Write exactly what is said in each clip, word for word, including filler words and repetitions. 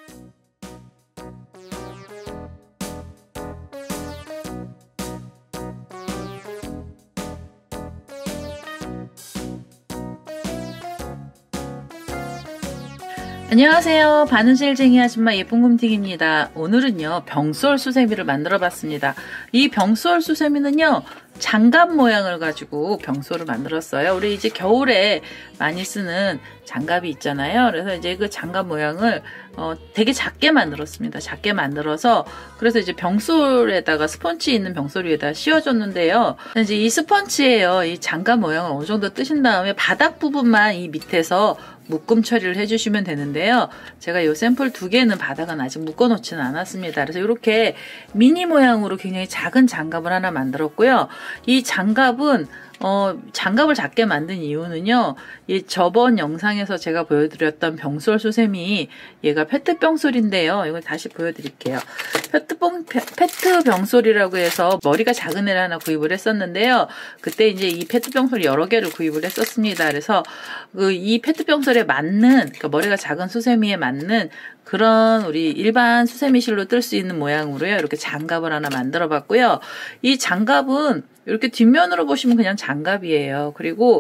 안녕하세요. 바느질쟁이 아줌마 예쁜곰팅입니다. 오늘은요 병솔 수세미를 만들어 봤습니다. 이 병솔 수세미는요 장갑 모양을 가지고 병솔을 만들었어요. 우리 이제 겨울에 많이 쓰는 장갑이 있잖아요. 그래서 이제 그 장갑 모양을 어, 되게 작게 만들었습니다. 작게 만들어서 그래서 이제 병솔에다가 스펀지 있는 병솔 위에다 씌워줬는데요. 이제 이 스펀지에요. 이 장갑 모양을 어느 정도 뜨신 다음에 바닥 부분만 이 밑에서 묶음 처리를 해주시면 되는데요. 제가 이 샘플 두 개는 바닥은 아직 묶어 놓지는 않았습니다. 그래서 이렇게 미니 모양으로 굉장히 작은 장갑을 하나 만들었고요. 이 장갑은 어, 장갑을 작게 만든 이유는요, 이 저번 영상에서 제가 보여드렸던 병솔 수세미, 얘가 페트 병솔인데요. 이걸 다시 보여드릴게요. 페트, 병, 페트 병솔이라고 해서 머리가 작은 애를 하나 구입을 했었는데요. 그때 이제 이 페트 병솔 여러 개를 구입을 했었습니다. 그래서 그 이 페트 병솔에 맞는, 그러니까 머리가 작은 수세미에 맞는 그런 우리 일반 수세미 실로 뜰 수 있는 모양으로요. 이렇게 장갑을 하나 만들어 봤고요. 이 장갑은 이렇게 뒷면으로 보시면 그냥 장갑이에요. 그리고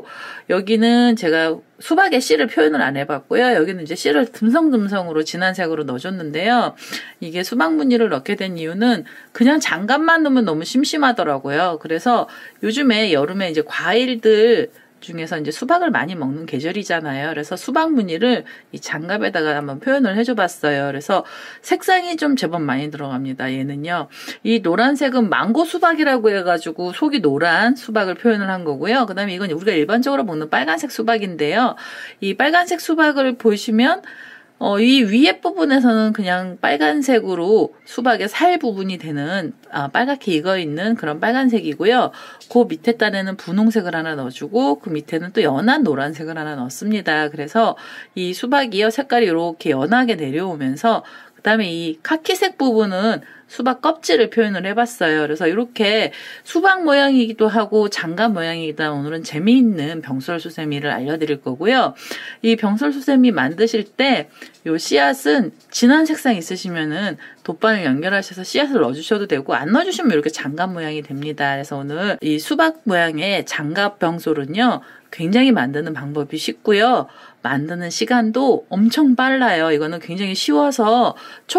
여기는 제가 수박에 씨를 표현을 안 해봤고요. 여기는 이제 씨를 듬성듬성으로 진한 색으로 넣어줬는데요. 이게 수박 무늬를 넣게 된 이유는 그냥 장갑만 넣으면 너무 심심하더라고요. 그래서 요즘에 여름에 이제 과일들 중에서 이제 수박을 많이 먹는 계절이잖아요. 그래서 수박 무늬를 이 장갑에다가 한번 표현을 해줘 봤어요. 그래서 색상이 좀 제법 많이 들어갑니다. 얘는요. 이 노란색은 망고 수박이라고 해가지고 속이 노란 수박을 표현을 한 거고요. 그 다음에 이건 우리가 일반적으로 먹는 빨간색 수박인데요. 이 빨간색 수박을 보시면 어, 이 위에 부분에서는 그냥 빨간색으로 수박의 살 부분이 되는 아, 빨갛게 익어있는 그런 빨간색이고요. 그 밑에 단에는 분홍색을 하나 넣어주고 그 밑에는 또 연한 노란색을 하나 넣습니다. 그래서 이 수박이요 색깔이 이렇게 연하게 내려오면서 그 다음에 이 카키색 부분은 수박 껍질을 표현을 해봤어요. 그래서 이렇게 수박 모양이기도 하고 장갑 모양이기도 한 오늘은 재미있는 병솔 수세미를 알려드릴 거고요. 이 병솔 수세미 만드실 때 요 씨앗은 진한 색상 있으시면은 돗바늘 연결하셔서 씨앗을 넣어주셔도 되고 안 넣어주시면 이렇게 장갑 모양이 됩니다. 그래서 오늘 이 수박 모양의 장갑 병솔은요 굉장히 만드는 방법이 쉽고요. 만드는 시간도 엄청 빨라요. 이거는 굉장히 쉬워서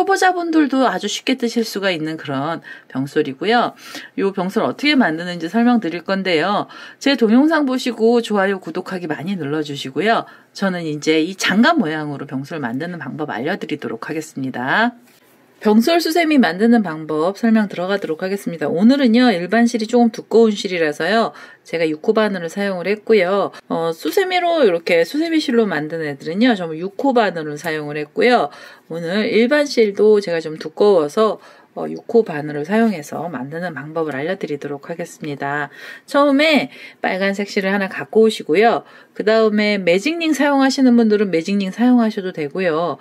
초보자분들도 아주 쉽게 뜨실 수가 있는 그런 병솔이고요. 이 병솔 어떻게 만드는지 설명드릴 건데요. 제 동영상 보시고 좋아요, 구독하기 많이 눌러주시고요. 저는 이제 이 장갑 모양으로 병솔 만드는 방법 알려드리도록 하겠습니다. 병솔 수세미 만드는 방법 설명 들어가도록 하겠습니다. 오늘은요 일반 실이 조금 두꺼운 실이라서요 제가 육 호 바늘을 사용을 했고요. 어, 수세미로 이렇게 수세미 실로 만든 애들은요 전부 육 호 바늘을 사용을 했고요. 오늘 일반 실도 제가 좀 두꺼워서 어, 육 호 바늘을 사용해서 만드는 방법을 알려드리도록 하겠습니다. 처음에 빨간색 실을 하나 갖고 오시고요. 그 다음에 매직링 사용하시는 분들은 매직링 사용하셔도 되고요.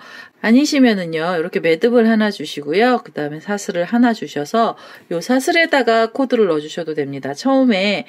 아니시면은요 이렇게 매듭을 하나 주시고요. 그 다음에 사슬을 하나 주셔서 요 사슬에다가 코드를 넣어 주셔도 됩니다. 처음에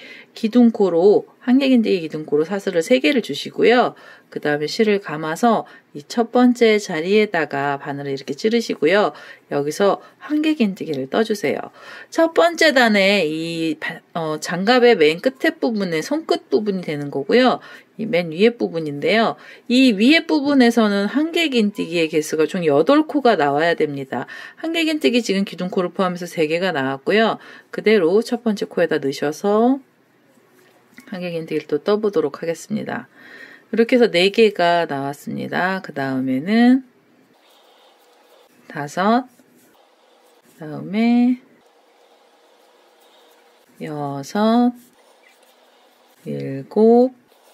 기둥코로 한길긴뜨기 기둥코로 사슬을 세 개를 주시고요. 그 다음에 실을 감아서 이 첫 번째 자리에다가 바늘을 이렇게 찌르시고요. 여기서 한길긴뜨기를 떠주세요. 첫 번째 단에 이 어, 장갑의 맨 끝에 부분에 손끝 부분이 되는 거고요. 이 맨 위에 부분인데요. 이 위에 부분에서는 한길긴뜨기의 개수가 총 여덟 코가 나와야 됩니다. 한길긴뜨기 지금 기둥코를 포함해서 세 개가 나왔고요. 그대로 첫 번째 코에다 넣으셔서 한길긴뜨기를 또 떠보도록 하겠습니다. 이렇게 해서 네 개가 나왔습니다. 그 다음에는 다섯, 그 다음에 여섯, 일곱,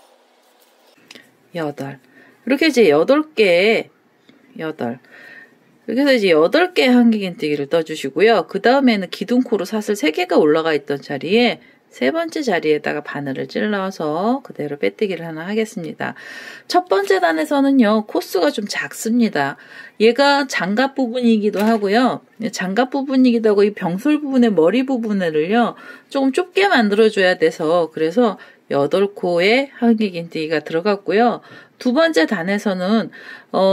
여덟. 이렇게 이제 여덟 개, 여덟. 이렇게 해서 이제 여덟 개 한길긴뜨기를 떠주시고요. 그 다음에는 기둥코로 사슬 세 개가 올라가 있던 자리에 세 번째 자리에다가 바늘을 찔러서 그대로 빼뜨기를 하나 하겠습니다. 첫 번째 단에서는요, 코스가 좀 작습니다. 얘가 장갑 부분이기도 하고요. 장갑 부분이기도 하고 이 병솔 부분의 머리 부분을요, 조금 좁게 만들어줘야 돼서 그래서 여덟 코의 한길긴뜨기가 들어갔고요. 두 번째 단에서는 어,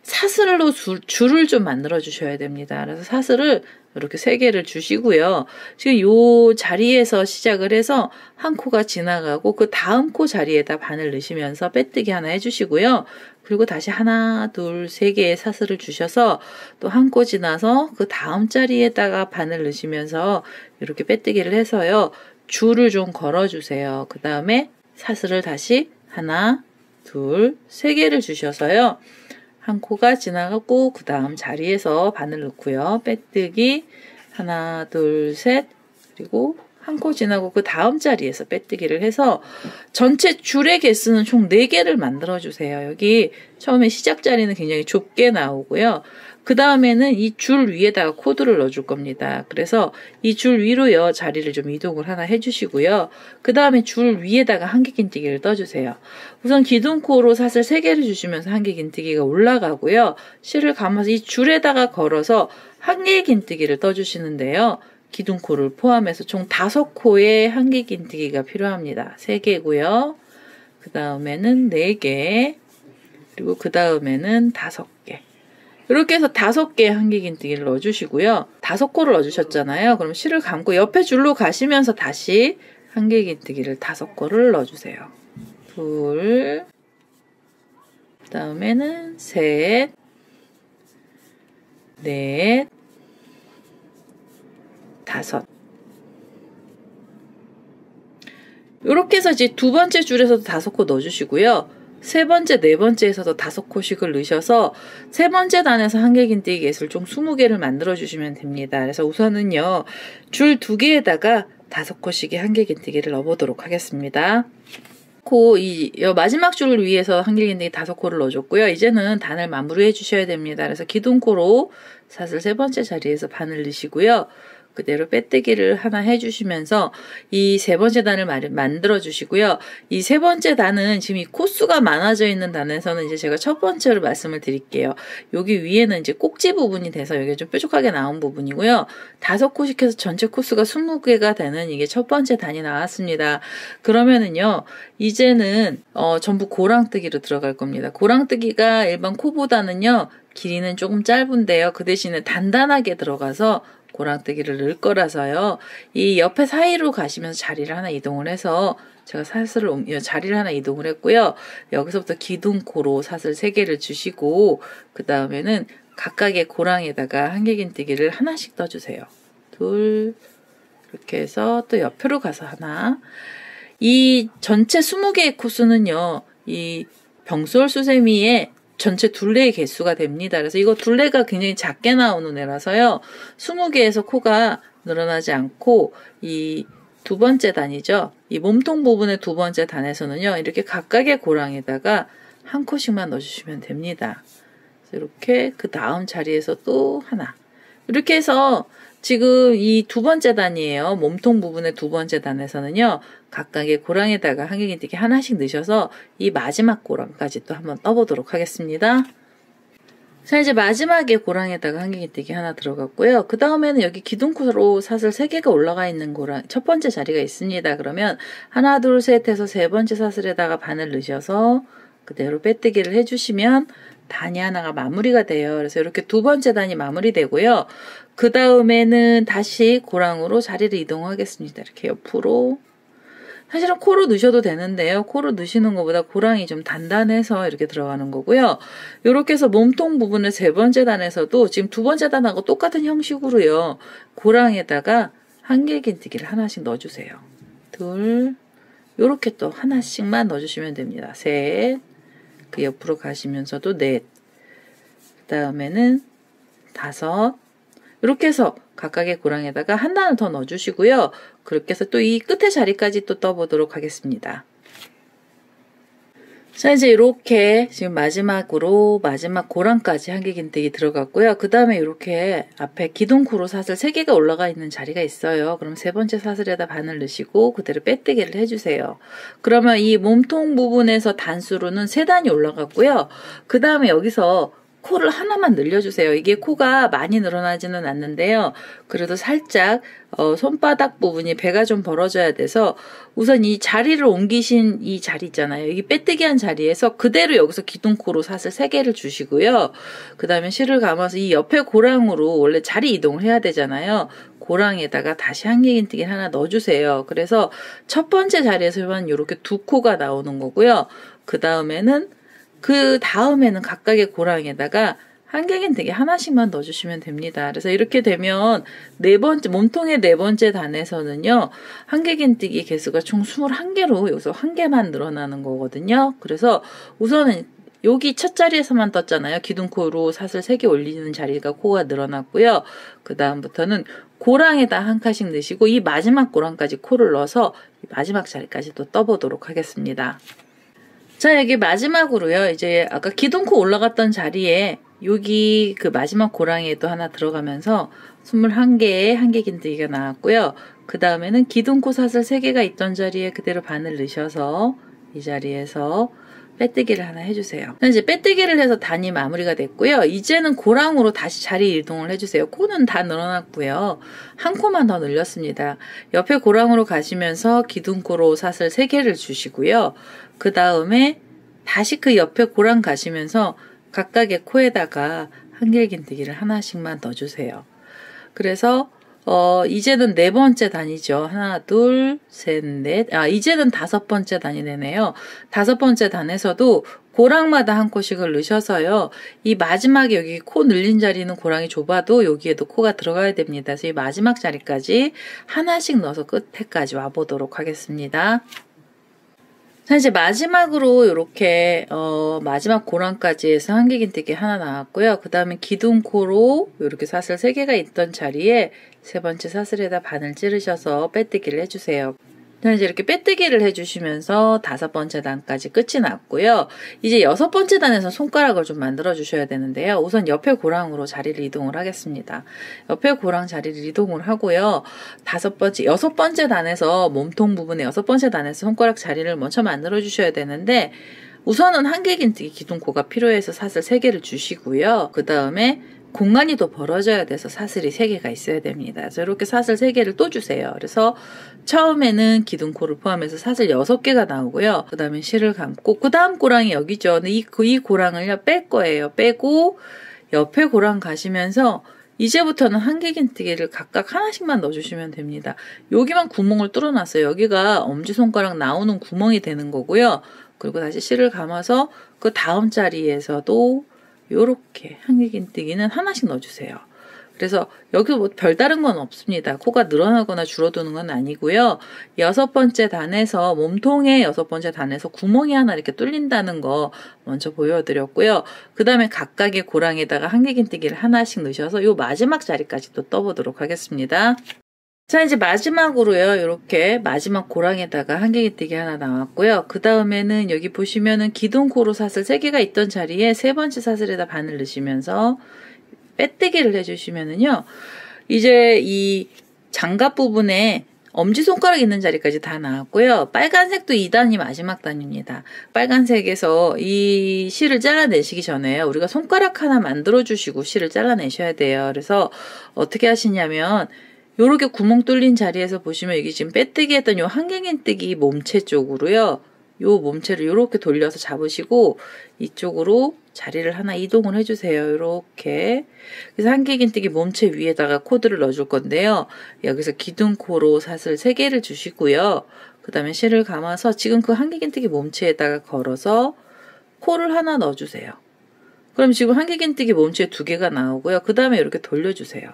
사슬로 줄, 줄을 좀 만들어 주셔야 됩니다. 그래서 사슬을 이렇게 세 개를 주시고요. 지금 요 자리에서 시작을 해서 한 코가 지나가고 그 다음 코 자리에다 바늘 넣으시면서 빼뜨기 하나 해주시고요. 그리고 다시 하나, 둘, 세 개의 사슬을 주셔서 또 한 코 지나서 그 다음 자리에다가 바늘 넣으시면서 이렇게 빼뜨기를 해서요. 줄을 좀 걸어주세요. 그 다음에 사슬을 다시 하나, 둘, 세 개를 주셔서요. 한 코가 지나가고 그 다음 자리에서 바늘 넣고요. 빼뜨기 하나, 둘, 셋 그리고 한 코 지나고 그 다음 자리에서 빼뜨기를 해서 전체 줄의 개수는 총 네 개를 만들어 주세요. 여기 처음에 시작 자리는 굉장히 좁게 나오고요. 그 다음에는 이 줄 위에다가 코드를 넣어줄 겁니다. 그래서 이 줄 위로요 자리를 좀 이동을 하나 해주시고요. 그 다음에 줄 위에다가 한길긴뜨기를 떠주세요. 우선 기둥코로 사슬 세 개를 주시면서 한길긴뜨기가 올라가고요. 실을 감아서 이 줄에다가 걸어서 한길긴뜨기를 떠주시는데요. 기둥코를 포함해서 총 다섯 코의 한길긴뜨기가 필요합니다. 세 개고요. 그 다음에는 네 개, 그리고 그 다음에는 다섯 개. 이렇게 해서 다섯 개의 한길긴뜨기를 넣어주시고요. 다섯 코를 넣어주셨잖아요. 그럼 실을 감고 옆에 줄로 가시면서 다시 한길긴뜨기를 다섯 코를 넣어주세요. 둘, 그 다음에는 셋, 넷, 다섯. 이렇게 해서 이제 두 번째 줄에서도 다섯 코 넣어주시고요. 세 번째, 네 번째에서도 다섯 코씩을 넣으셔서 세 번째 단에서 한길긴뜨기 개수를 총 스무 개를 만들어 주시면 됩니다. 그래서 우선은요, 줄 두 개에다가 다섯 코씩의 한길긴뜨기를 넣어보도록 하겠습니다. 코, 이 마지막 줄을 위해서 한길긴뜨기 다섯 코를 넣어줬고요. 이제는 단을 마무리해 주셔야 됩니다. 그래서 기둥코로 사슬 세 번째 자리에서 바늘 넣으시고요. 그대로 빼뜨기를 하나 해주시면서 이 세 번째 단을 만들어 주시고요. 이 세 번째 단은 지금 이 코수가 많아져 있는 단에서는 이제 제가 첫 번째로 말씀을 드릴게요. 여기 위에는 이제 꼭지 부분이 돼서 여기 좀 뾰족하게 나온 부분이고요. 다섯 코씩 해서 전체 코수가 스무 개가 되는 이게 첫 번째 단이 나왔습니다. 그러면은요, 이제는 어, 전부 고랑뜨기로 들어갈 겁니다. 고랑뜨기가 일반 코보다는요, 길이는 조금 짧은데요. 그 대신에 단단하게 들어가서 고랑뜨기를 넣을 거라서요. 이 옆에 사이로 가시면서 자리를 하나 이동을 해서 제가 사슬을 옮겨 자리를 하나 이동을 했고요. 여기서부터 기둥코로 사슬 세 개를 주시고 그 다음에는 각각의 고랑에다가 한길긴뜨기를 하나씩 떠주세요. 둘, 이렇게 해서 또 옆으로 가서 하나. 이 전체 스무 개의 코수는요. 이 병솔 수세미의 전체 둘레의 개수가 됩니다. 그래서 이거 둘레가 굉장히 작게 나오는 애라서요. 스무 개에서 코가 늘어나지 않고 이 두 번째 단이죠. 이 몸통 부분의 두 번째 단에서는요. 이렇게 각각의 고랑에다가 한 코씩만 넣어주시면 됩니다. 이렇게 그 다음 자리에서 또 하나. 이렇게 해서 지금 이 두 번째 단이에요. 몸통 부분의 두 번째 단에서는요. 각각의 고랑에다가 한길긴뜨기 하나씩 넣으셔서 이 마지막 고랑까지 또 한번 떠보도록 하겠습니다. 자, 이제 마지막에 고랑에다가 한길긴뜨기 하나 들어갔고요. 그 다음에는 여기 기둥코로 사슬 세 개가 올라가 있는 고랑, 첫 번째 자리가 있습니다. 그러면 하나, 둘, 셋 해서 세 번째 사슬에다가 바늘 넣으셔서 그대로 빼뜨기를 해주시면 단이 하나가 마무리가 돼요. 그래서 이렇게 두 번째 단이 마무리되고요. 그 다음에는 다시 고랑으로 자리를 이동하겠습니다. 이렇게 옆으로. 사실은 코로 넣으셔도 되는데요. 코로 넣으시는 것보다 고랑이 좀 단단해서 이렇게 들어가는 거고요. 이렇게 해서 몸통 부분을 세 번째 단에서도 지금 두 번째 단하고 똑같은 형식으로요. 고랑에다가 한길긴뜨기를 하나씩 넣어주세요. 둘, 이렇게 또 하나씩만 넣어주시면 됩니다. 셋, 그 옆으로 가시면서도 넷, 그 다음에는 다섯, 이렇게 해서 각각의 고랑에다가 한 단을 더 넣어주시고요. 그렇게 해서 또 이 끝에 자리까지 또 떠보도록 하겠습니다. 자, 이제 이렇게 지금 마지막으로 마지막 고랑까지 한길긴뜨기 들어갔고요. 그 다음에 이렇게 앞에 기둥코로 사슬 세 개가 올라가 있는 자리가 있어요. 그럼 세 번째 사슬에다 바늘 넣으시고 그대로 빼뜨기를 해주세요. 그러면 이 몸통 부분에서 단수로는 세 단이 올라갔고요. 그 다음에 여기서 코를 하나만 늘려주세요. 이게 코가 많이 늘어나지는 않는데요. 그래도 살짝 어, 손바닥 부분이 배가 좀 벌어져야 돼서 우선 이 자리를 옮기신 이 자리 있잖아요. 여기 빼뜨기한 자리에서 그대로 여기서 기둥코로 사슬 세 개를 주시고요. 그 다음에 실을 감아서 이 옆에 고랑으로 원래 자리 이동을 해야 되잖아요. 고랑에다가 다시 한길긴뜨기 하나 넣어주세요. 그래서 첫 번째 자리에서만 이렇게 두 코가 나오는 거고요. 그 다음에는 그 다음에는 각각의 고랑에다가 한길긴뜨기 하나씩만 넣어주시면 됩니다. 그래서 이렇게 되면 네 번째, 몸통의 네 번째 단에서는요, 한길긴뜨기 개수가 총 스물한 개로 여기서 한 개만 늘어나는 거거든요. 그래서 우선은 여기 첫 자리에서만 떴잖아요. 기둥코로 사슬 세 개 올리는 자리가 코가 늘어났고요. 그 다음부터는 고랑에다 한 칸씩 넣으시고 이 마지막 고랑까지 코를 넣어서 마지막 자리까지 또 떠보도록 하겠습니다. 자, 여기 마지막으로요. 이제 아까 기둥코 올라갔던 자리에 여기 그 마지막 고랑에도 하나 들어가면서 스물한 개의 한길긴뜨기가 나왔고요. 그 다음에는 기둥코 사슬 세 개가 있던 자리에 그대로 바늘 넣으셔서 이 자리에서 빼뜨기를 하나 해주세요. 이제 빼뜨기를 해서 단이 마무리가 됐고요. 이제는 고랑으로 다시 자리 이동을 해주세요. 코는 다 늘어났고요. 한 코만 더 늘렸습니다. 옆에 고랑으로 가시면서 기둥코로 사슬 세 개를 주시고요. 그 다음에 다시 그 옆에 고랑 가시면서 각각의 코에다가 한길긴뜨기를 하나씩만 넣어주세요. 그래서 어, 이제는 네 번째 단이죠. 하나, 둘, 셋, 넷. 아, 이제는 다섯 번째 단이 되네요. 다섯 번째 단에서도 고랑마다 한 코씩을 넣으셔서요. 이 마지막에 여기 코 늘린 자리는 고랑이 좁아도 여기에도 코가 들어가야 됩니다. 그래서 이 마지막 자리까지 하나씩 넣어서 끝에까지 와보도록 하겠습니다. 자, 이제 마지막으로 이렇게 어, 마지막 고랑까지 해서 한길긴뜨기 하나 나왔고요. 그 다음에 기둥코로 이렇게 사슬 세 개가 있던 자리에 세 번째 사슬에다 바늘 찌르셔서 빼뜨기를 해주세요. 자, 이제 이렇게 빼뜨기를 해주시면서 다섯 번째 단까지 끝이 났고요. 이제 여섯 번째 단에서 손가락을 좀 만들어 주셔야 되는데요. 우선 옆에 고랑으로 자리를 이동을 하겠습니다. 옆에 고랑 자리를 이동을 하고요. 다섯 번째, 여섯 번째 단에서 몸통 부분에 여섯 번째 단에서 손가락 자리를 먼저 만들어 주셔야 되는데 우선은 한길긴뜨기 기둥코가 필요해서 사슬 세 개를 주시고요. 그 다음에 공간이 더 벌어져야 돼서 사슬이 세 개가 있어야 됩니다. 그래서 이렇게 사슬 세 개를 또 주세요. 그래서 처음에는 기둥코를 포함해서 사슬 여섯 개가 나오고요. 그 다음에 실을 감고 그 다음 고랑이 여기죠. 근데 이, 이 고랑을요 뺄 거예요. 빼고 옆에 고랑 가시면서 이제부터는 한길긴뜨기를 각각 하나씩만 넣어주시면 됩니다. 여기만 구멍을 뚫어놨어요. 여기가 엄지손가락 나오는 구멍이 되는 거고요. 그리고 다시 실을 감아서 그 다음 자리에서도 요렇게 한길긴뜨기는 하나씩 넣어주세요. 그래서 여기 뭐 별다른 건 없습니다. 코가 늘어나거나 줄어드는 건 아니고요. 여섯 번째 단에서 몸통의 여섯 번째 단에서 구멍이 하나 이렇게 뚫린다는 거 먼저 보여드렸고요. 그 다음에 각각의 고랑에다가 한길긴뜨기를 하나씩 넣으셔서 요 마지막 자리까지 또 떠보도록 하겠습니다. 자, 이제 마지막으로요. 이렇게 마지막 고랑에다가 한길긴뜨기 하나 나왔고요. 그 다음에는 여기 보시면은 기둥코로 사슬 세 개가 있던 자리에 세 번째 사슬에다 바늘 넣으시면서 빼뜨기를 해주시면은요. 이제 이 장갑 부분에 엄지손가락 있는 자리까지 다 나왔고요. 빨간색도 이 단이 마지막 단입니다. 빨간색에서 이 실을 잘라내시기 전에 우리가 손가락 하나 만들어주시고 실을 잘라내셔야 돼요. 그래서 어떻게 하시냐면 요렇게 구멍 뚫린 자리에서 보시면 여기 지금 빼뜨기 했던 요 한길긴뜨기 몸체 쪽으로요. 요 몸체를 요렇게 돌려서 잡으시고 이쪽으로 자리를 하나 이동을 해주세요. 요렇게. 그래서 한길긴뜨기 몸체 위에다가 코드를 넣어줄 건데요. 여기서 기둥코로 사슬 세 개를 주시고요. 그 다음에 실을 감아서 지금 그 한길긴뜨기 몸체에다가 걸어서 코를 하나 넣어주세요. 그럼 지금 한길긴뜨기 몸체 두 개가 나오고요. 그 다음에 이렇게 돌려주세요.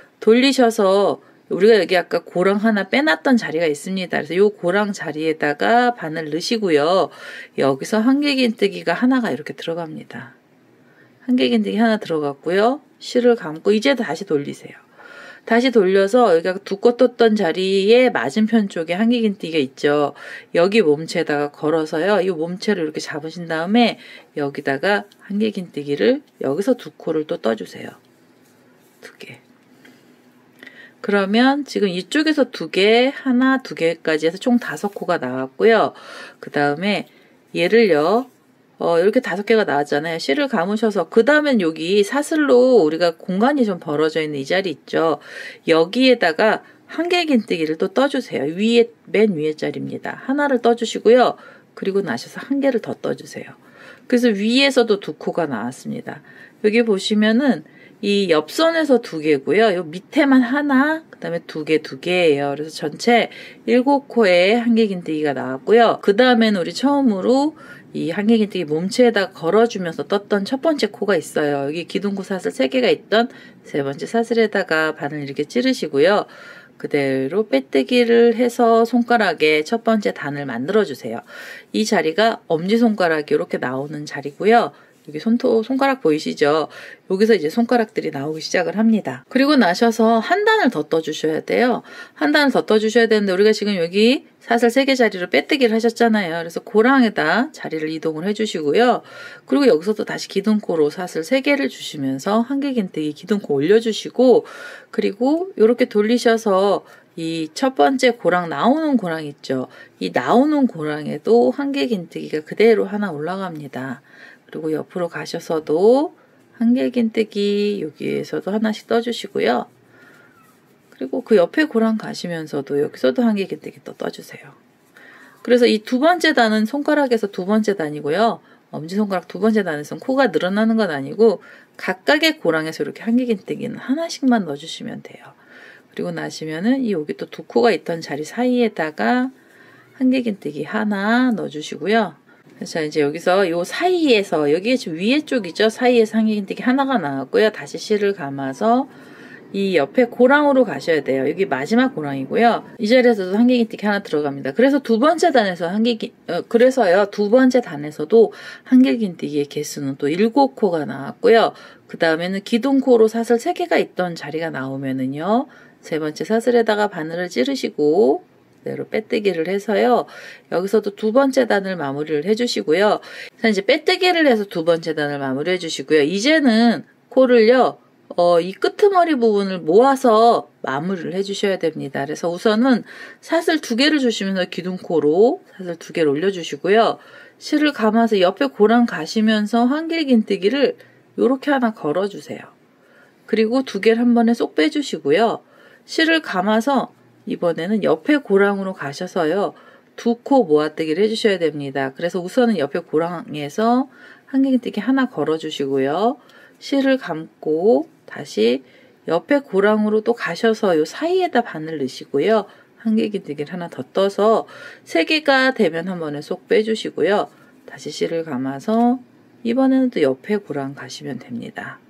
돌리셔서 우리가 여기 아까 고랑 하나 빼놨던 자리가 있습니다. 그래서 이 고랑 자리에다가 바늘 넣으시고요. 여기서 한길긴뜨기가 하나가 이렇게 들어갑니다. 한길긴뜨기 하나 들어갔고요. 실을 감고 이제 다시 돌리세요. 다시 돌려서 여기가 두꺼 떴던 자리에 맞은편 쪽에 한길긴뜨기가 있죠. 여기 몸체에다가 걸어서요. 이 몸체를 이렇게 잡으신 다음에 여기다가 한길긴뜨기를 여기서 두 코를 또 떠주세요. 두 개. 그러면 지금 이쪽에서 두 개, 하나, 두 개까지 해서 총 다섯 코가 나왔고요. 그 다음에 얘를요, 어, 이렇게 다섯 개가 나왔잖아요. 실을 감으셔서 그 다음엔 여기 사슬로 우리가 공간이 좀 벌어져 있는 이 자리 있죠. 여기에다가 한길긴뜨기를 또 떠주세요. 위에 맨 위에 자리입니다. 하나를 떠주시고요. 그리고 나셔서 한 개를 더 떠주세요. 그래서 위에서도 두 코가 나왔습니다. 여기 보시면은 이 옆선에서 두 개고요. 요 밑에만 하나, 그 다음에 두 개, 두 개예요. 그래서 전체 일곱 코에 한길긴뜨기가 나왔고요. 그 다음에는 우리 처음으로 이 한길긴뜨기 몸체에다 걸어주면서 떴던 첫 번째 코가 있어요. 여기 기둥코 사슬 세 개가 있던 세 번째 사슬에다가 바늘 이렇게 찌르시고요. 그대로 빼뜨기를 해서 손가락에 첫 번째 단을 만들어주세요. 이 자리가 엄지손가락이 이렇게 나오는 자리고요. 여기 손톱, 손가락 보이시죠? 여기서 이제 손가락들이 나오기 시작을 합니다. 그리고 나셔서 한 단을 더 떠주셔야 돼요. 한 단을 더 떠주셔야 되는데 우리가 지금 여기 사슬 세 개 자리로 빼뜨기를 하셨잖아요. 그래서 고랑에다 자리를 이동을 해주시고요. 그리고 여기서도 다시 기둥코로 사슬 세 개를 주시면서 한길긴뜨기 기둥코 올려주시고 그리고 이렇게 돌리셔서 이 첫 번째 고랑 나오는 고랑 있죠. 이 나오는 고랑에도 한길긴뜨기가 그대로 하나 올라갑니다. 그리고 옆으로 가셔서도 한길긴뜨기 여기에서도 하나씩 떠주시고요. 그리고 그 옆에 고랑 가시면서도 여기서도 한길긴뜨기 또 떠주세요. 그래서 이 두 번째 단은 손가락에서 두 번째 단이고요. 엄지손가락 두 번째 단에서는 코가 늘어나는 건 아니고 각각의 고랑에서 이렇게 한길긴뜨기는 하나씩만 넣어주시면 돼요. 그리고 나시면은 이 여기 또 두 코가 있던 자리 사이에다가 한길긴뜨기 하나 넣어주시고요. 자, 이제 여기서 요 사이에서, 여기에 지금 위에 쪽이죠? 사이에서 한길긴뜨기 하나가 나왔고요. 다시 실을 감아서 이 옆에 고랑으로 가셔야 돼요. 여기 마지막 고랑이고요. 이 자리에서도 한길긴뜨기 하나 들어갑니다. 그래서 두 번째 단에서 한길긴, 어, 그래서요. 두 번째 단에서도 한길긴뜨기의 개수는 또 일곱 코가 나왔고요. 그 다음에는 기둥코로 사슬 세 개가 있던 자리가 나오면은요. 세 번째 사슬에다가 바늘을 찌르시고, 그대로 빼뜨기를 해서요. 여기서도 두 번째 단을 마무리를 해주시고요. 자, 이제 빼뜨기를 해서 두 번째 단을 마무리 해주시고요. 이제는 코를요, 어, 이 끄트머리 부분을 모아서 마무리를 해주셔야 됩니다. 그래서 우선은 사슬 두 개를 주시면서 기둥코로 사슬 두 개를 올려주시고요. 실을 감아서 옆에 고랑 가시면서 한길긴뜨기를 요렇게 하나 걸어주세요. 그리고 두 개를 한 번에 쏙 빼주시고요. 실을 감아서 이번에는 옆에 고랑으로 가셔서요. 두 코 모아뜨기를 해주셔야 됩니다. 그래서 우선은 옆에 고랑에서 한길긴뜨기 하나 걸어주시고요. 실을 감고 다시 옆에 고랑으로 또 가셔서 요 사이에다 바늘 넣으시고요. 한길긴뜨기를 하나 더 떠서 세 개가 되면 한 번에 쏙 빼주시고요. 다시 실을 감아서 이번에는 또 옆에 고랑 가시면 됩니다.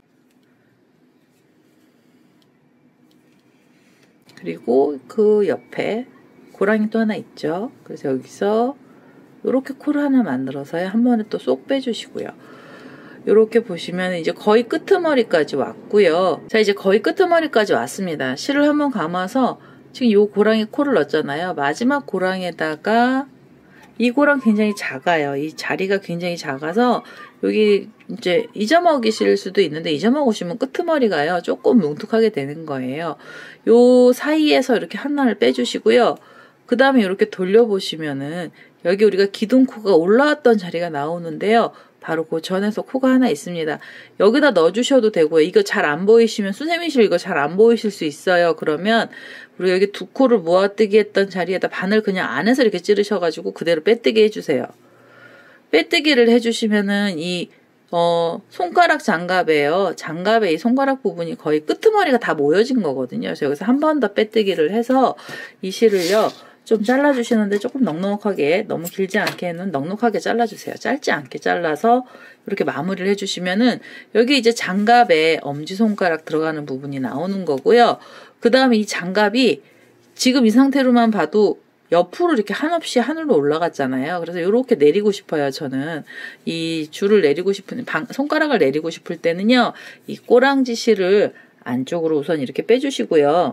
그리고 그 옆에 고랑이 또 하나 있죠. 그래서 여기서 이렇게 코를 하나 만들어서요. 한 번에 또 쏙 빼주시고요. 이렇게 보시면 이제 거의 끄트머리까지 왔고요. 자, 이제 거의 끄트머리까지 왔습니다. 실을 한번 감아서 지금 요 고랑에 코를 넣었잖아요. 마지막 고랑에다가 이 고랑 굉장히 작아요. 이 자리가 굉장히 작아서 여기 이제 잊어먹이실 수도 있는데 잊어먹으시면 끄트머리가요. 조금 뭉툭하게 되는 거예요. 요 사이에서 이렇게 하나를 빼주시고요. 그 다음에 이렇게 돌려보시면은 여기 우리가 기둥코가 올라왔던 자리가 나오는데요. 바로 그 전에서 코가 하나 있습니다. 여기다 넣어주셔도 되고요. 이거 잘 안 보이시면 수세미실 이거 잘 안 보이실 수 있어요. 그러면 우리 여기 두 코를 모아뜨기 했던 자리에다 바늘 그냥 안에서 이렇게 찌르셔가지고 그대로 빼뜨기 해주세요. 빼뜨기를 해주시면은 이 어, 손가락 장갑에요. 장갑에 이 손가락 부분이 거의 끄트머리가 다 모여진 거거든요. 그래서 여기서 한 번 더 빼뜨기를 해서 이 실을요. 좀 잘라주시는데 조금 넉넉하게, 너무 길지 않게는 넉넉하게 잘라주세요. 짧지 않게 잘라서 이렇게 마무리를 해주시면은 여기 이제 장갑에 엄지손가락 들어가는 부분이 나오는 거고요. 그 다음에 이 장갑이 지금 이 상태로만 봐도 옆으로 이렇게 한없이 하늘로 올라갔잖아요. 그래서 이렇게 내리고 싶어요. 저는 이 줄을 내리고 싶은, 방, 손가락을 내리고 싶을 때는요. 이 꼬랑지 실을 안쪽으로 우선 이렇게 빼주시고요.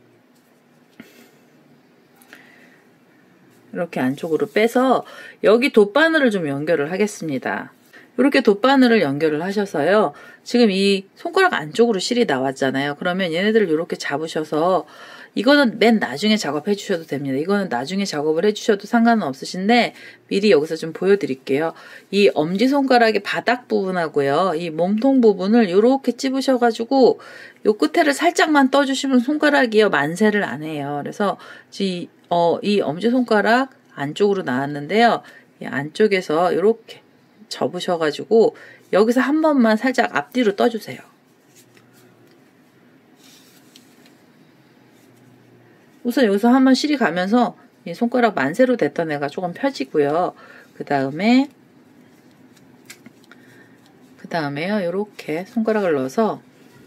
이렇게 안쪽으로 빼서 여기 돗바늘을 좀 연결을 하겠습니다. 이렇게 돗바늘을 연결을 하셔서요. 지금 이 손가락 안쪽으로 실이 나왔잖아요. 그러면 얘네들을 이렇게 잡으셔서 이거는 맨 나중에 작업해 주셔도 됩니다. 이거는 나중에 작업을 해 주셔도 상관은 없으신데 미리 여기서 좀 보여드릴게요. 이 엄지손가락의 바닥 부분하고요. 이 몸통 부분을 이렇게 찝으셔가지고 요 끝에를 살짝만 떠주시면 손가락이요. 만세를 안 해요. 그래서 이, 어, 이 엄지손가락 안쪽으로 나왔는데요. 이 안쪽에서 이렇게 접으셔가지고 여기서 한 번만 살짝 앞뒤로 떠주세요. 우선 여기서 한번 실이 가면서 이 손가락 만세로 됐던 애가 조금 펴지고요. 그 다음에 그 다음에요. 이렇게 손가락을 넣어서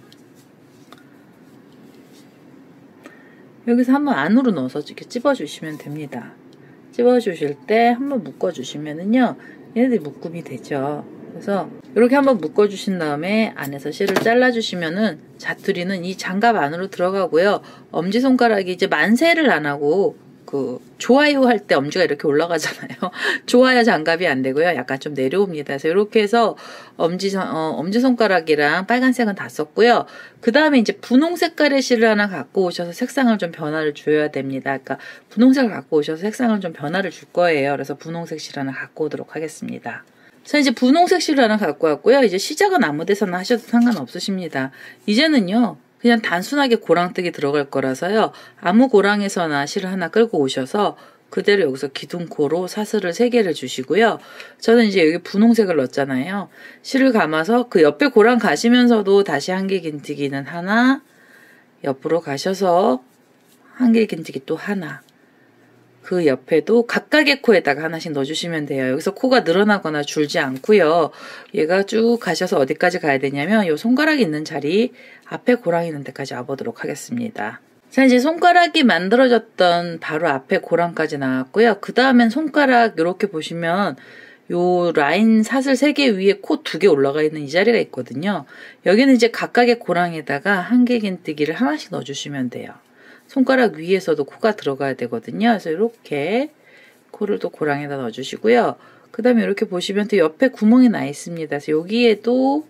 여기서 한번 안으로 넣어서 이렇게 찝어주시면 됩니다. 찝어주실 때 한번 묶어주시면은요. 얘네들이 묶음이 되죠. 그래서 이렇게 한번 묶어주신 다음에 안에서 실을 잘라주시면은 자투리는 이 장갑 안으로 들어가고요. 엄지손가락이 이제 만세를 안 하고 그 좋아요 할 때 엄지가 이렇게 올라가잖아요. 좋아요 장갑이 안 되고요. 약간 좀 내려옵니다. 그래서 이렇게 해서 엄지, 어, 엄지손가락이랑 빨간색은 다 썼고요. 그 다음에 이제 분홍 색깔의 실을 하나 갖고 오셔서 색상을 좀 변화를 줘야 됩니다. 그러니까 분홍색을 갖고 오셔서 색상을 좀 변화를 줄 거예요. 그래서 분홍색 실 하나 갖고 오도록 하겠습니다. 자, 이제 분홍색 실을 하나 갖고 왔고요. 이제 시작은 아무 데서나 하셔도 상관없으십니다. 이제는요, 그냥 단순하게 고랑뜨기 들어갈 거라서요, 아무 고랑에서나 실을 하나 끌고 오셔서 그대로 여기서 기둥코로 사슬을 세 개를 주시고요. 저는 이제 여기 분홍색을 넣었잖아요. 실을 감아서 그 옆에 고랑 가시면서도 다시 한길긴뜨기는 하나, 옆으로 가셔서 한길긴뜨기 또 하나, 그 옆에도 각각의 코에다가 하나씩 넣어주시면 돼요. 여기서 코가 늘어나거나 줄지 않고요. 얘가 쭉 가셔서 어디까지 가야 되냐면 이 손가락이 있는 자리 앞에 고랑 있는 데까지 와보도록 하겠습니다. 자, 이제 손가락이 만들어졌던 바로 앞에 고랑까지 나왔고요. 그 다음엔 손가락 이렇게 보시면 요 라인 사슬 세 개 위에 코 두 개 올라가 있는 이 자리가 있거든요. 여기는 이제 각각의 고랑에다가 한길긴뜨기를 하나씩 넣어주시면 돼요. 손가락 위에서도 코가 들어가야 되거든요. 그래서 이렇게 코를 또 고랑에다 넣어주시고요. 그 다음에 이렇게 보시면 또 옆에 구멍이 나 있습니다. 그래서 여기에도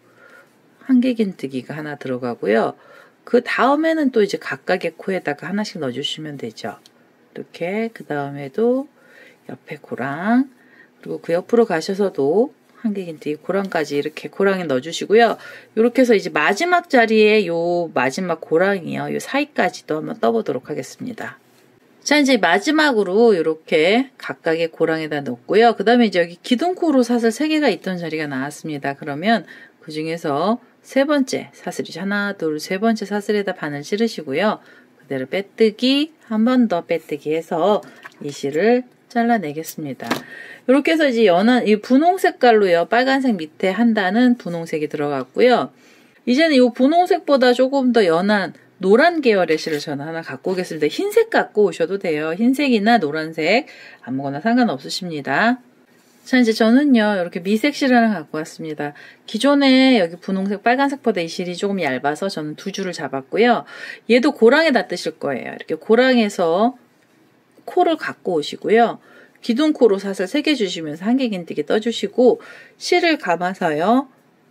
한길긴뜨기가 하나 들어가고요. 그 다음에는 또 이제 각각의 코에다가 하나씩 넣어주시면 되죠. 이렇게 그 다음에도 옆에 고랑, 그리고 그 옆으로 가셔서도 한길긴뜨기 고랑까지 이렇게 고랑에 넣어주시고요. 이렇게 해서 이제 마지막 자리에 요 마지막 고랑이요, 요 사이까지도 한번 떠보도록 하겠습니다. 자, 이제 마지막으로 이렇게 각각의 고랑에다 넣고요. 그 다음에 이제 여기 기둥코로 사슬 세 개가 있던 자리가 나왔습니다. 그러면 그 중에서 세 번째 사슬이죠. 하나, 둘, 세 번째 사슬에다 바늘 찌르시고요. 그대로 빼뜨기, 한 번 더 빼뜨기 해서 이 실을 잘라내겠습니다. 이렇게 해서 이제 연한, 이 분홍 색깔로요. 빨간색 밑에 한 단은 분홍색이 들어갔고요. 이제는 이 분홍색보다 조금 더 연한 노란 계열의 실을 저는 하나 갖고 오겠습니다. 흰색 갖고 오셔도 돼요. 흰색이나 노란색 아무거나 상관없으십니다. 자, 이제 저는요, 이렇게 미색 실 하나 갖고 왔습니다. 기존에 여기 분홍색, 빨간색보다 이 실이 조금 얇아서 저는 두 줄을 잡았고요. 얘도 고랑에다 뜨실 거예요. 이렇게 고랑에서 코를 갖고 오시고요. 기둥코로 사슬 세 개 주시면서 한길긴뜨기 떠주시고, 실을 감아서요,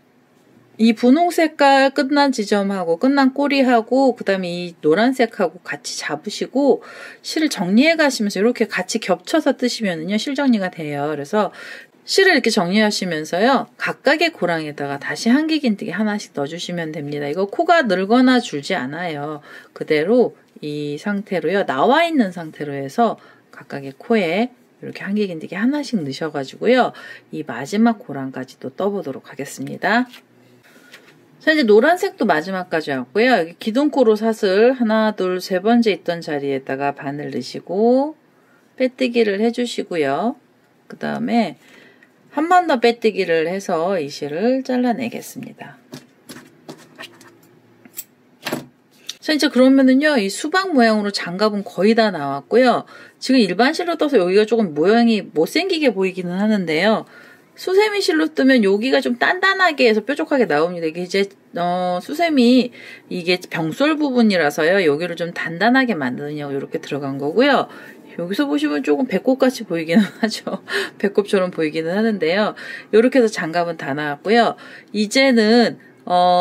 이 분홍색깔 끝난 지점하고 끝난 꼬리하고 그 다음에 이 노란색하고 같이 잡으시고 실을 정리해 가시면서 이렇게 같이 겹쳐서 뜨시면은요, 실 정리가 돼요. 그래서 실을 이렇게 정리하시면서요, 각각의 고랑에다가 다시 한길긴뜨기 하나씩 넣어주시면 됩니다. 이거 코가 늘거나 줄지 않아요. 그대로 이 상태로요, 나와 있는 상태로 해서 각각의 코에 이렇게 한길긴뜨기 하나씩 넣으셔가지고요, 이 마지막 고랑까지도 떠보도록 하겠습니다. 자, 이제 노란색도 마지막까지 왔고요. 여기 기둥코로 사슬 하나, 둘, 세 번째 있던 자리에다가 바늘 넣으시고 빼뜨기를 해주시고요. 그 다음에 한 번 더 빼뜨기를 해서 이 실을 잘라내겠습니다. 자, 이제 그러면은요, 이 수박 모양으로 장갑은 거의 다 나왔고요. 지금 일반 실로 떠서 여기가 조금 모양이 못생기게 보이기는 하는데요. 수세미 실로 뜨면 여기가 좀 단단하게 해서 뾰족하게 나옵니다. 이게 이제 어, 수세미 이게 병솔 부분이라서요. 여기를 좀 단단하게 만드느냐고 이렇게 들어간 거고요. 여기서 보시면 조금 배꼽같이 보이기는 하죠. 배꼽처럼 보이기는 하는데요. 이렇게 해서 장갑은 다 나왔고요. 이제는 어,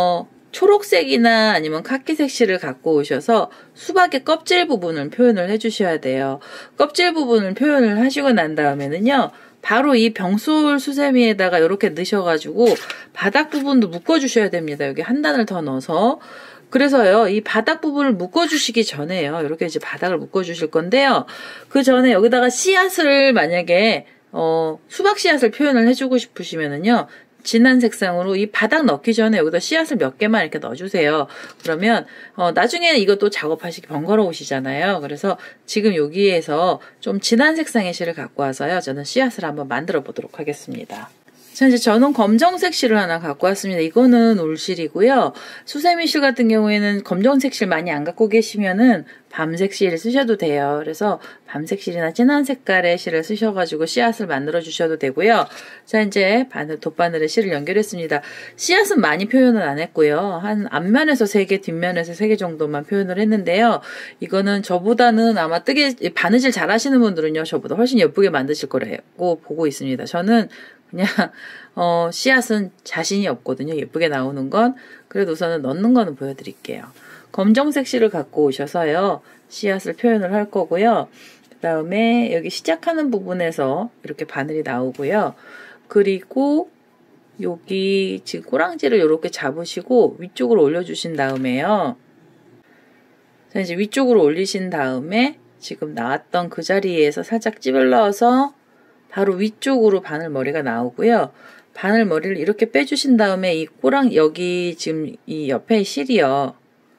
초록색이나 아니면 카키색 실을 갖고 오셔서 수박의 껍질 부분을 표현을 해주셔야 돼요. 껍질 부분을 표현을 하시고 난 다음에는요. 바로 이 병솔 수세미에다가 이렇게 넣으셔가지고 바닥 부분도 묶어주셔야 됩니다. 여기 한 단을 더 넣어서. 그래서요, 이 바닥 부분을 묶어주시기 전에요. 이렇게 이제 바닥을 묶어주실 건데요. 그 전에 여기다가 씨앗을 만약에, 어, 수박 씨앗을 표현을 해주고 싶으시면은요, 진한 색상으로 이 바닥 넣기 전에 여기다 씨앗을 몇 개만 이렇게 넣어주세요. 그러면, 어, 나중에 이것도 작업하시기 번거로우시잖아요. 그래서 지금 여기에서 좀 진한 색상의 실을 갖고 와서요, 저는 씨앗을 한번 만들어 보도록 하겠습니다. 자, 이제 저는 검정색 실을 하나 갖고 왔습니다. 이거는 올실이고요. 수세미 실 같은 경우에는 검정색 실 많이 안 갖고 계시면은 밤색 실을 쓰셔도 돼요. 그래서 밤색 실이나 진한 색깔의 실을 쓰셔가지고 씨앗을 만들어 주셔도 되고요. 자, 이제 바늘, 돗바늘에 실을 연결했습니다. 씨앗은 많이 표현을 안 했고요. 한 앞면에서 세 개, 뒷면에서 세 개 정도만 표현을 했는데요. 이거는 저보다는 아마 뜨개, 바느질 잘 하시는 분들은요, 저보다 훨씬 예쁘게 만드실 거라고 보고 있습니다. 저는 그냥 어, 씨앗은 자신이 없거든요. 예쁘게 나오는 건. 그래도 우선은 넣는 거는 보여드릴게요. 검정색 실을 갖고 오셔서요. 씨앗을 표현을 할 거고요. 그 다음에 여기 시작하는 부분에서 이렇게 바늘이 나오고요. 그리고 여기 지금 꼬랑지를 이렇게 잡으시고 위쪽으로 올려주신 다음에요. 자, 이제 위쪽으로 올리신 다음에 지금 나왔던 그 자리에서 살짝 찝을 넣어서 바로 위쪽으로 바늘머리가 나오고요. 바늘머리를 이렇게 빼주신 다음에 이 꼬랑 여기 지금 이 옆에 실이요.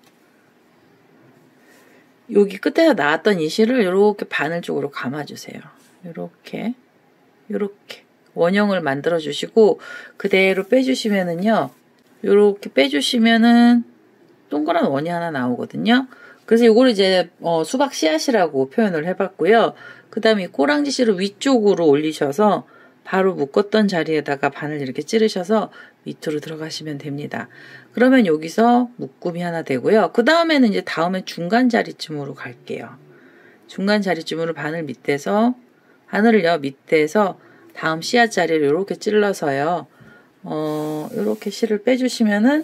여기 끝에서 나왔던 이 실을 이렇게 바늘 쪽으로 감아주세요. 이렇게 이렇게 원형을 만들어 주시고 그대로 빼주시면은요. 이렇게 빼주시면은 동그란 원이 하나 나오거든요. 그래서 이걸 이제 어, 수박 씨앗이라고 표현을 해봤고요. 그 다음에 꼬랑지 실을 위쪽으로 올리셔서 바로 묶었던 자리에다가 바늘 이렇게 찌르셔서 밑으로 들어가시면 됩니다. 그러면 여기서 묶음이 하나 되고요. 그 다음에는 이제 다음에 중간 자리쯤으로 갈게요. 중간 자리쯤으로 바늘 밑에서 바늘을요 밑에서 다음 씨앗 자리를 이렇게 찔러서요. 어, 이렇게 실을 빼주시면은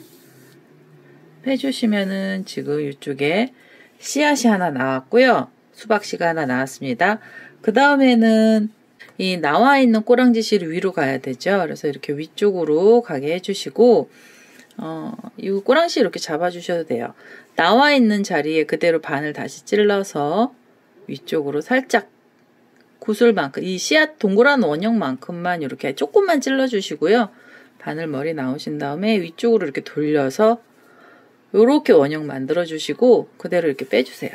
빼주시면은 지금 이쪽에 씨앗이 하나 나왔고요. 수박씨가 하나 나왔습니다. 그 다음에는 이 나와 있는 꼬랑지 실이 위로 가야 되죠. 그래서 이렇게 위쪽으로 가게 해주시고 어, 이 꼬랑지 이렇게 잡아주셔도 돼요. 나와 있는 자리에 그대로 바늘 다시 찔러서 위쪽으로 살짝 구슬만큼 이 씨앗 동그란 원형만큼만 이렇게 조금만 찔러주시고요. 바늘머리 나오신 다음에 위쪽으로 이렇게 돌려서 이렇게 원형 만들어 주시고 그대로 이렇게 빼주세요.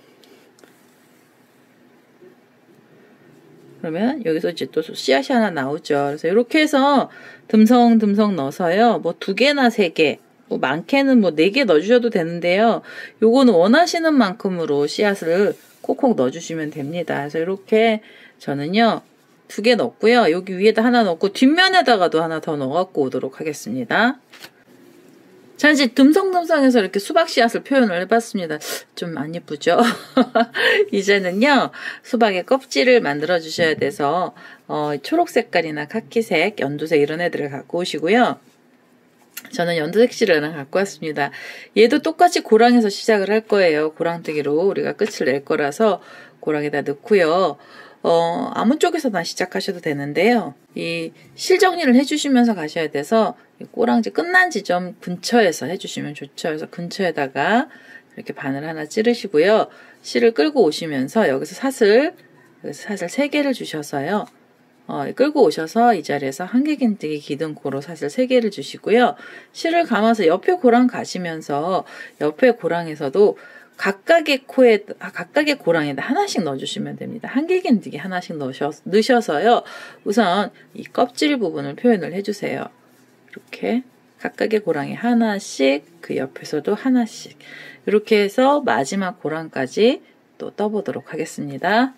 그러면 여기서 이제 또 씨앗이 하나 나오죠. 그래서 이렇게 해서 듬성듬성 넣어서요. 뭐 두 개나 세 개, 뭐 많게는 뭐 네 개 넣어주셔도 되는데요. 요거는 원하시는 만큼으로 씨앗을 콕콕 넣어주시면 됩니다. 그래서 이렇게 저는요. 두 개 넣고요. 여기 위에다 하나 넣고 뒷면에다가도 하나 더 넣어갖고 오도록 하겠습니다. 자, 이제 듬성듬성해서 이렇게 수박 씨앗을 표현을 해봤습니다. 좀 안 예쁘죠? 이제는요, 수박의 껍질을 만들어 주셔야 돼서, 어, 초록 색깔이나 카키색, 연두색 이런 애들을 갖고 오시고요. 저는 연두색 실을 하나 갖고 왔습니다. 얘도 똑같이 고랑에서 시작을 할 거예요. 고랑뜨기로 우리가 끝을 낼 거라서 고랑에다 넣고요. 어, 아무 쪽에서나 시작하셔도 되는데요. 이 실 정리를 해주시면서 가셔야 돼서 이 꼬랑지 끝난 지점 근처에서 해주시면 좋죠. 그래서 근처에다가 이렇게 바늘 하나 찌르시고요. 실을 끌고 오시면서 여기서 사슬, 여기서 사슬 세 개를 주셔서요. 어, 끌고 오셔서 이 자리에서 한길긴뜨기 기둥코로 사슬 세 개를 주시고요. 실을 감아서 옆에 고랑 가시면서 옆에 고랑에서도 각각의 코에, 각각의 고랑에다 하나씩 넣어주시면 됩니다. 한길긴뜨기 하나씩 넣으셔, 넣으셔서요. 우선 이 껍질 부분을 표현을 해주세요. 이렇게 각각의 고랑에 하나씩, 그 옆에서도 하나씩. 이렇게 해서 마지막 고랑까지 또 떠보도록 하겠습니다.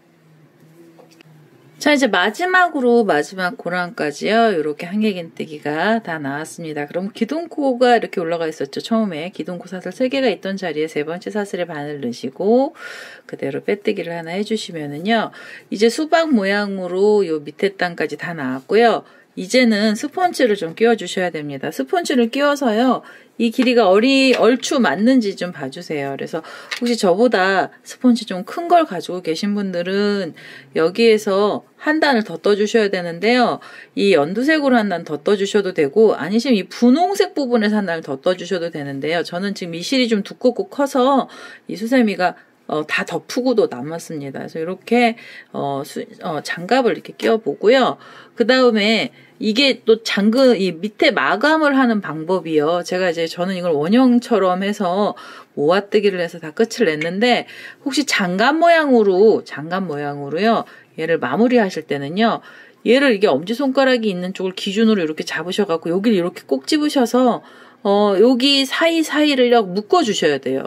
자, 이제 마지막으로 마지막 고랑까지요. 이렇게 한길긴뜨기가 다 나왔습니다. 그럼 기둥코가 이렇게 올라가 있었죠. 처음에 기둥코 사슬 세 개가 있던 자리에 세 번째 사슬에 바늘 넣으시고 그대로 빼뜨기를 하나 해주시면은요. 이제 수박 모양으로 요 밑에 땅까지 다 나왔고요. 이제는 스펀지를 좀 끼워 주셔야 됩니다. 스펀지를 끼워서요, 이 길이가 어리, 얼추 맞는지 좀 봐주세요. 그래서 혹시 저보다 스펀지 좀 큰 걸 가지고 계신 분들은 여기에서 한 단을 더 떠주셔야 되는데요. 이 연두색으로 한 단 더 떠주셔도 되고, 아니시면 이 분홍색 부분에서 한 단을 더 떠주셔도 되는데요. 저는 지금 이 실이 좀 두껍고 커서 이 수세미가 어, 다 덮으고도 남았습니다. 그래서 이렇게 어, 수, 어, 장갑을 이렇게 끼워보고요. 그 다음에 이게 또 장갑, 이 밑에 마감을 하는 방법이요. 제가 이제 저는 이걸 원형처럼 해서 모아뜨기를 해서 다 끝을 냈는데, 혹시 장갑 모양으로, 장갑 모양으로요, 얘를 마무리하실 때는요, 얘를 이게 엄지손가락이 있는 쪽을 기준으로 이렇게 잡으셔갖고, 여기를 이렇게 꼭 집으셔서, 어, 여기 사이사이를 묶어주셔야 돼요.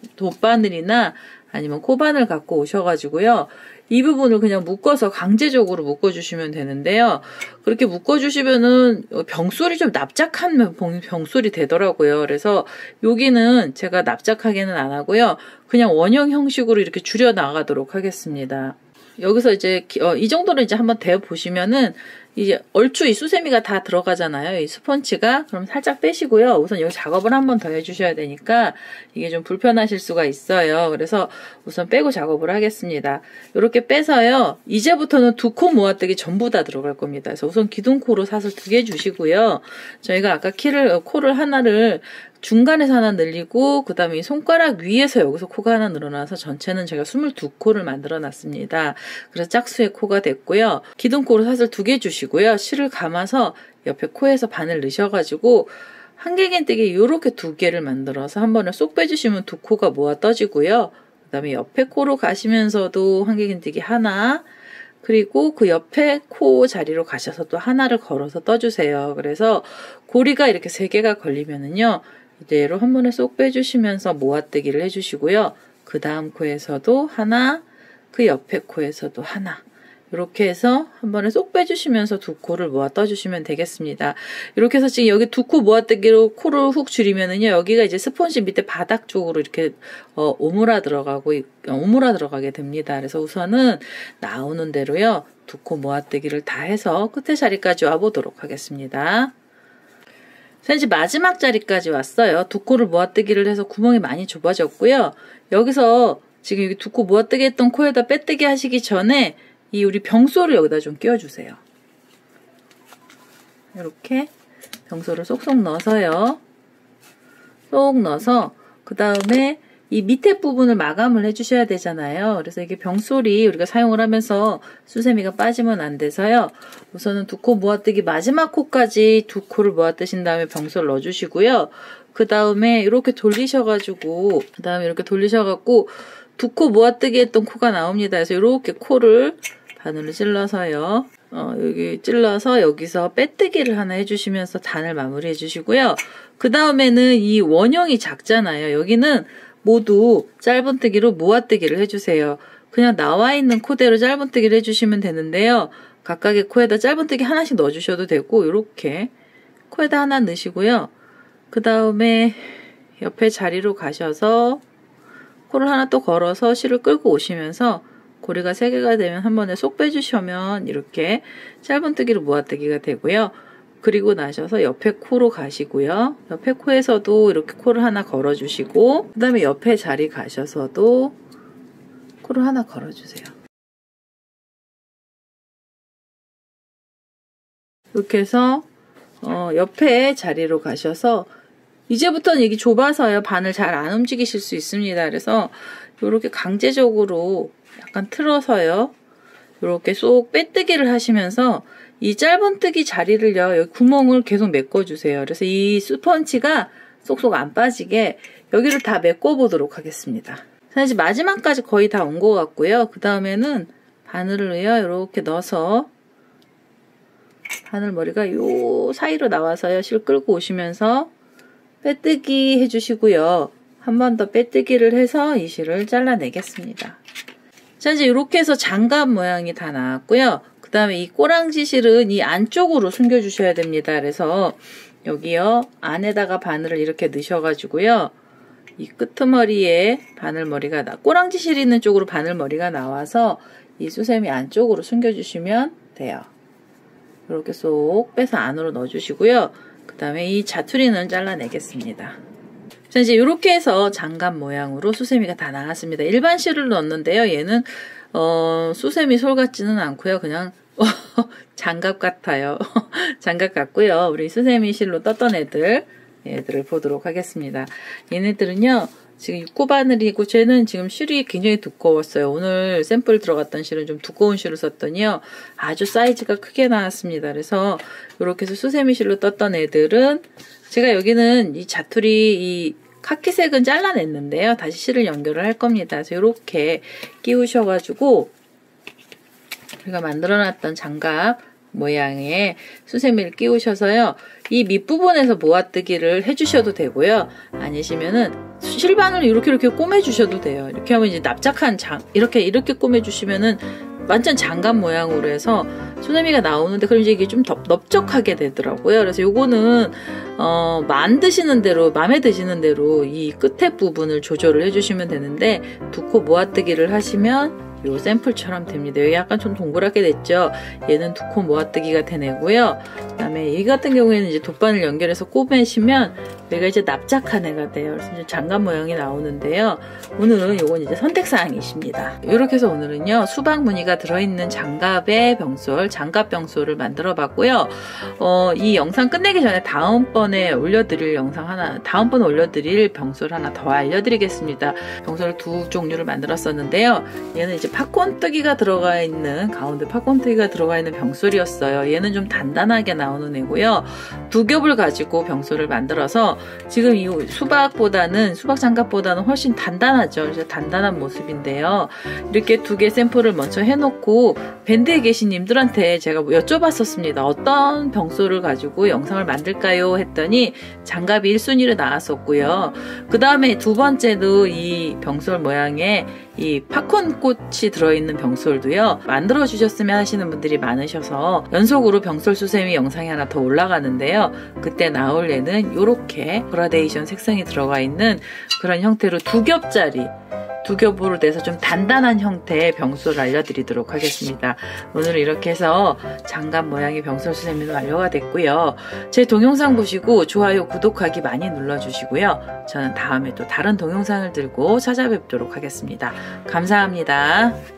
돗바늘이나 아니면 코바늘 갖고 오셔가지고요. 이 부분을 그냥 묶어서 강제적으로 묶어주시면 되는데요. 그렇게 묶어주시면은 병솔이 좀 납작한 병솔이 되더라고요. 그래서 여기는 제가 납작하게는 안 하고요. 그냥 원형 형식으로 이렇게 줄여 나가도록 하겠습니다. 여기서 이제 어, 이 정도로 이제 한번 대어 보시면은 이제 얼추 이 수세미가 다 들어가잖아요. 이 스펀지가. 그럼 살짝 빼시고요. 우선 여기 작업을 한 번 더 해주셔야 되니까 이게 좀 불편하실 수가 있어요. 그래서 우선 빼고 작업을 하겠습니다. 이렇게 빼서요. 이제부터는 두 코 모아뜨기 전부 다 들어갈 겁니다. 그래서 우선 기둥코로 사슬 두 개 주시고요. 저희가 아까 키를, 코를 하나를 중간에서 하나 늘리고, 그 다음에 이 손가락 위에서 여기서 코가 하나 늘어나서 전체는 제가 스물두 코를 만들어 놨습니다. 그래서 짝수의 코가 됐고요. 기둥코로 사슬 두 개 주시고요. 실을 감아서 옆에 코에서 바늘 넣으셔가지고 한길긴뜨기 요렇게 두 개를 만들어서 한 번에 쏙 빼주시면 두 코가 모아 떠지고요. 그 다음에 옆에 코로 가시면서도 한길긴뜨기 하나, 그리고 그 옆에 코 자리로 가셔서 또 하나를 걸어서 떠주세요. 그래서 고리가 이렇게 세 개가 걸리면은요, 이대로 한 번에 쏙 빼주시면서 모아뜨기를 해주시고요. 그 다음 코에서도 하나, 그 옆에 코에서도 하나. 이렇게 해서 한 번에 쏙 빼주시면서 두 코를 모아 떠주시면 되겠습니다. 이렇게 해서 지금 여기 두 코 모아뜨기로 코를 훅 줄이면은요, 여기가 이제 스펀지 밑에 바닥 쪽으로 이렇게 어, 오므라 들어가고, 오므라 들어가게 됩니다. 그래서 우선은 나오는 대로요, 두 코 모아뜨기를 다 해서 끝에 자리까지 와보도록 하겠습니다. 자, 이제 마지막 자리까지 왔어요. 두 코를 모아뜨기를 해서 구멍이 많이 좁아졌고요. 여기서 지금 여기 두 코 모아뜨기 했던 코에다 빼뜨기 하시기 전에 이 우리 병솔을 여기다 좀 끼워주세요. 이렇게 병솔을 쏙쏙 넣어서요. 쏙 넣어서 그 다음에 이 밑에 부분을 마감을 해주셔야 되잖아요. 그래서 이게 병솔이 우리가 사용을 하면서 수세미가 빠지면 안 돼서요. 우선은 두 코 모아뜨기 마지막 코까지 두 코를 모아뜨신 다음에 병솔 넣어주시고요. 그 다음에 이렇게 돌리셔가지고 그 다음에 이렇게 돌리셔갖고 두 코 모아뜨기 했던 코가 나옵니다. 그래서 이렇게 코를 바늘을 찔러서요. 어, 여기 찔러서 여기서 빼뜨기를 하나 해주시면서 단을 마무리 해주시고요. 그 다음에는 이 원형이 작잖아요. 여기는 모두 짧은뜨기로 모아뜨기를 해주세요. 그냥 나와 있는 코대로 짧은뜨기를 해주시면 되는데요. 각각의 코에다 짧은뜨기 하나씩 넣어주셔도 되고, 이렇게 코에다 하나 넣으시고요. 그 다음에 옆에 자리로 가셔서 코를 하나 또 걸어서 실을 끌고 오시면서 고리가 세 개가 되면 한 번에 쏙 빼주시면 이렇게 짧은뜨기로 모아뜨기가 되고요. 그리고 나셔서 옆에 코로 가시고요. 옆에 코에서도 이렇게 코를 하나 걸어주시고, 그 다음에 옆에 자리 가셔서도 코를 하나 걸어주세요. 이렇게 해서 어, 옆에 자리로 가셔서 이제부터는 이게 좁아서요. 바늘 잘 안 움직이실 수 있습니다. 그래서 이렇게 강제적으로 약간 틀어서요. 이렇게 쏙 빼뜨기를 하시면서 이 짧은뜨기 자리를요, 여기 구멍을 계속 메꿔주세요. 그래서 이 스펀지가 쏙쏙 안 빠지게 여기를 다 메꿔보도록 하겠습니다. 자, 이제 마지막까지 거의 다 온 것 같고요. 그 다음에는 바늘을요, 이렇게 넣어서 바늘머리가 요 사이로 나와서요, 실 끌고 오시면서 빼뜨기 해주시고요. 한 번 더 빼뜨기를 해서 이 실을 잘라내겠습니다. 자, 이제 이렇게 해서 장갑 모양이 다 나왔고요. 그 다음에 이 꼬랑지 실은 이 안쪽으로 숨겨주셔야 됩니다. 그래서 여기요, 안에다가 바늘을 이렇게 넣으셔가지고요. 이 끄트머리에 바늘머리가 나, 꼬랑지 실 있는 쪽으로 바늘머리가 나와서 이 수세미 안쪽으로 숨겨주시면 돼요. 이렇게 쏙 빼서 안으로 넣어주시고요. 그 다음에 이 자투리는 잘라내겠습니다. 자, 이제 이렇게 해서 장갑 모양으로 수세미가 다 나왔습니다. 일반 실을 넣었는데요. 얘는 어, 수세미 솔 같지는 않고요. 그냥 장갑 같아요. 장갑 같고요. 우리 수세미 실로 떴던 애들, 얘들을 보도록 하겠습니다. 얘네들은요, 지금 육고바늘이고, 쟤는 지금 실이 굉장히 두꺼웠어요. 오늘 샘플 들어갔던 실은 좀 두꺼운 실을 썼더니요, 아주 사이즈가 크게 나왔습니다. 그래서 이렇게 해서 수세미 실로 떴던 애들은, 제가 여기는 이 자투리, 이 카키색은 잘라냈는데요. 다시 실을 연결을 할 겁니다. 그래서 이렇게 끼우셔가지고, 우리가 만들어놨던 장갑 모양의 수세미를 끼우셔서요. 이 밑부분에서 모아뜨기를 해주셔도 되고요. 아니시면은 실바늘을 이렇게 이렇게 꼬매주셔도 돼요. 이렇게 하면 이제 납작한 장, 이렇게 이렇게 꼬매주시면은 완전 장갑 모양으로 해서 수세미가 나오는데 그럼 이제 이게 좀 더 넓적하게 되더라고요. 그래서 요거는 어, 만드시는 대로, 마음에 드시는 대로 이 끝에 부분을 조절을 해주시면 되는데 두코 모아뜨기를 하시면 요 샘플처럼 됩니다. 여기 약간 좀 동그랗게 됐죠. 얘는 두 코 모아뜨기가 되내고요. 그 다음에 이 같은 경우에는 이제 돗바늘 연결해서 꼬매시면 얘가 이제 납작한 애가 돼요. 그래서 이제 장갑 모양이 나오는데요. 오늘은 요건 이제 선택사항이십니다. 이렇게 해서 오늘은요, 수박 무늬가 들어있는 장갑의 병솔, 장갑 병솔을 만들어 봤고요. 어, 이 영상 끝내기 전에 다음번에 올려드릴 영상 하나, 다음번에 올려드릴 병솔 하나 더 알려드리겠습니다. 병솔을 두 종류를 만들었었는데요. 얘는 이제 팝콘뜨기가 들어가 있는, 가운데 팝콘뜨기가 들어가 있는 병솔이었어요. 얘는 좀 단단하게 나오는 애고요. 두 겹을 가지고 병솔을 만들어서 지금 이 수박보다는, 수박 장갑보다는 훨씬 단단하죠. 그래서 단단한 모습인데요. 이렇게 두 개 샘플을 먼저 해놓고 밴드에 계신 님들한테 제가 여쭤봤었습니다. 어떤 병솔을 가지고 영상을 만들까요? 했더니 장갑이 일 순위로 나왔었고요. 그 다음에 두 번째도 이 병솔 모양의 이 팝콘꽃이 들어있는 병솔도요, 만들어 주셨으면 하시는 분들이 많으셔서 연속으로 병솔 수세미 영상이 하나 더 올라가는데요. 그때 나올 애는 이렇게 그라데이션 색상이 들어가 있는 그런 형태로 두 겹짜리, 두 겹으로 돼서 좀 단단한 형태의 병솔을 알려드리도록 하겠습니다. 오늘은 이렇게 해서 장갑 모양의 병솔 수세미는 완료가 됐고요. 제 동영상 보시고 좋아요, 구독하기 많이 눌러주시고요. 저는 다음에 또 다른 동영상을 들고 찾아뵙도록 하겠습니다. 감사합니다.